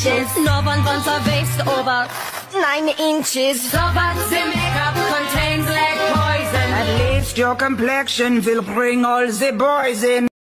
inches. No one wants a waist over 9 inches. so but the makeup contains lead poison. At least your complexion will bring all the boys in.